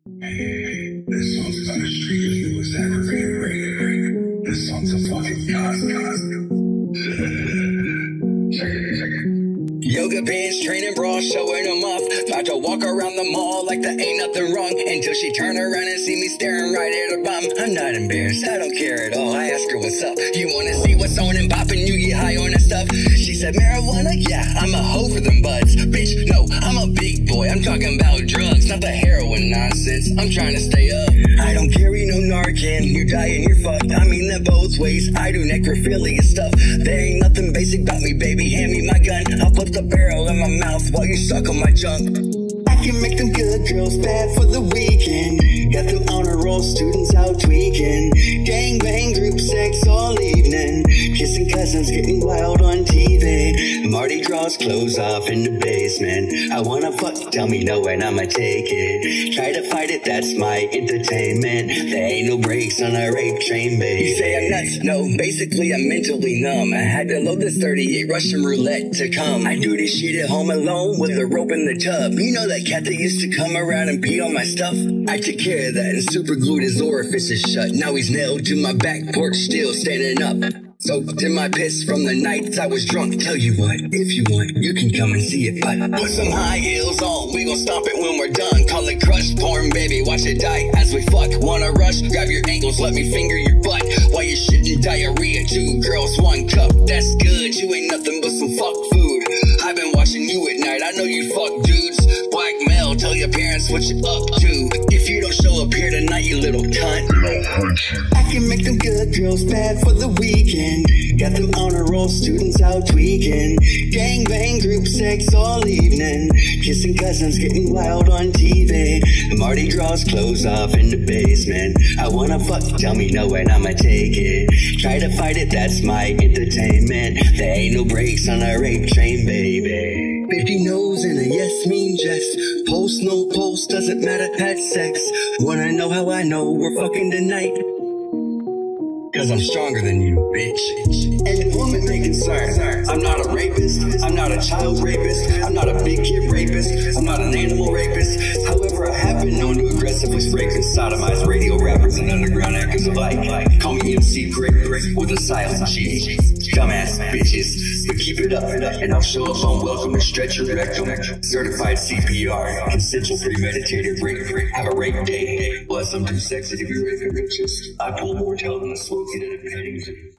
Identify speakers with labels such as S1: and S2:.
S1: This song's about a street who was aggravated rape. This song's a fucking cosmo. Check it.
S2: Yoga pants, training bra, showing them off. About to walk around the mall like there ain't nothing wrong. Until she turn around and see me staring right at her bum. I'm not embarrassed, I don't care at all. I ask her what's up. You wanna see what's on and poppin'? You get high on that stuff. She said marijuana? Yeah, I'm a hoe for them buds. Bitch, no, I'm a big boy. I'm talking about drugs, not the heroin nonsense. I'm trying to stay up. I don't carry no Narcan. You die and you're fucked. I mean that both ways. I do necrophilia stuff. There ain't nothing basic about me, baby. Hand me my gun. I'll put the barrel in my mouth while you suck on my junk. I can make them good girls bad for the weekend. Got them honor roll students out tweaking. Gang bang, group sex all evening. Kissing cousins, getting wild on TV. Mardi Gras clothes off in the basement. I wanna fuck, tell me no and I'ma take it. Try to fight it, that's my entertainment. There ain't no brakes on a rape train, baby. You say I'm nuts? No, basically I'm mentally numb. I had to load this 38 Russian roulette to come. I do this shit at home alone with a rope in the tub. You know that cat that used to come around and pee on my stuff? I took care of that and super glued his orifices shut. Now he's nailed to my back porch, still standing up. Soaked in my piss from the nights I was drunk. Tell you what, if you want, you can come and see it. But put some high heels on, we gon' stomp it when we're done. Call it crush porn, baby, watch it die as we fuck. Wanna rush? Grab your ankles, let me finger your butt. While you're shitting diarrhea, 2 girls, 1 cup. That's good, you ain't nothing but some fuck food. I've been watching you at night, I know you fuck dudes. Blackmail, tell your parents what you up to. If you don't show up here tonight, you little cunt, I can make them good girls bad for the weekend. Got them honor roll students out tweaking. Gang bang, group sex all evening. Kissing cousins, getting wild on TV. Mardi Gras clothes off in the basement. I wanna fuck, tell me no and I'ma take it. Try to fight it, that's my entertainment. There ain't no brakes on a rape train, baby. 50 no's and a yes mean jest. Post, no post, doesn't matter, had sex. Wanna know how I know we're fucking tonight? Cause I'm stronger than you, bitch. And the woman may concern. I'm not a rapist. I'm not a child rapist. I'm not a big kid rapist. I'm not an animal rapist. However, I have been known to aggressively rape and sodomize radio rappers and underground actors alike. Call me MC Great with a silent G. Dumbass bitches. But keep it up and I'll show up on welcome and stretch your rectum. Certified CPR. Consensual premeditated rape. Have a rape day. Plus I'm too sexy to be raping bitches. I pull more tail than a smoking in a petting zoo.